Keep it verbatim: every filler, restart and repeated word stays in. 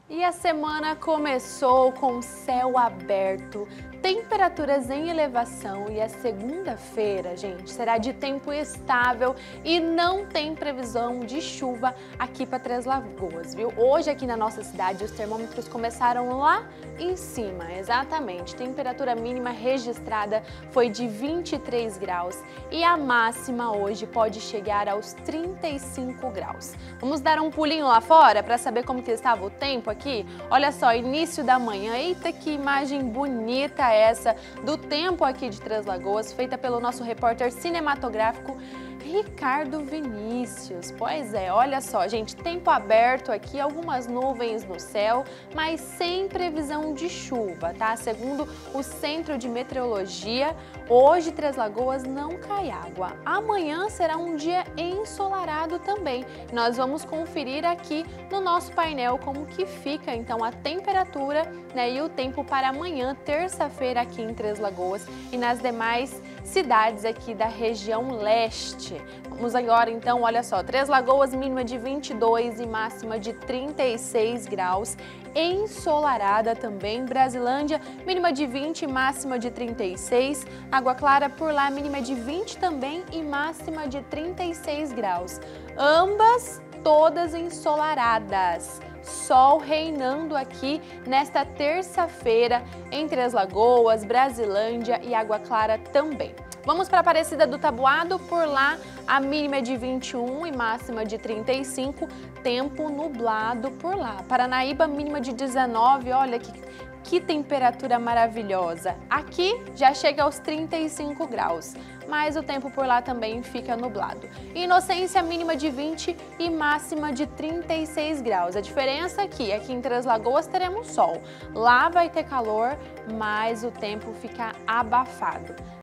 E a semana começou com céu aberto, temperaturas em elevação e a segunda-feira, gente, será de tempo estável e não tem previsão de chuva aqui para Três Lagoas, viu? Hoje aqui na nossa cidade os termômetros começaram lá em cima, exatamente. Temperatura mínima registrada foi de vinte e três graus e a máxima hoje pode chegar aos trinta e cinco graus. Vamos dar um pulinho lá fora para saber como que estava o tempo aqui? Olha só, início da manhã, eita que imagem bonita essa do tempo aqui de Três Lagoas, feita pelo nosso repórter cinematográfico Ricardo Vinícius. Pois é, olha só, gente, tempo aberto aqui, algumas nuvens no céu, mas sem previsão de chuva, tá? Segundo o Centro de Meteorologia, hoje Três Lagoas não cai água. Amanhã será um dia ensolarado também. Nós vamos conferir aqui no nosso painel como que fica então a temperatura, né, e o tempo para amanhã, terça-feira, aqui em Três Lagoas e nas demais cidades aqui da região leste. Vamos agora então, olha só, Três Lagoas mínima de vinte e dois e máxima de trinta e seis graus, ensolarada também. Brasilândia mínima de vinte e máxima de trinta e seis, Água Clara por lá mínima de vinte também e máxima de trinta e seis graus. Ambas todas ensolaradas. Sol reinando aqui nesta terça-feira em Três Lagoas, Brasilândia e Água Clara também. Vamos para Aparecida do Taboado, por lá a mínima é de vinte e um e máxima de trinta e cinco, tempo nublado por lá. Paranaíba mínima de dezenove, olha que, que temperatura maravilhosa. Aqui já chega aos trinta e cinco graus, mas o tempo por lá também fica nublado. Inocência mínima de vinte e máxima de trinta e seis graus. A diferença aqui, aqui em Três Lagoas teremos sol. Lá vai ter calor, mas o tempo fica abafado.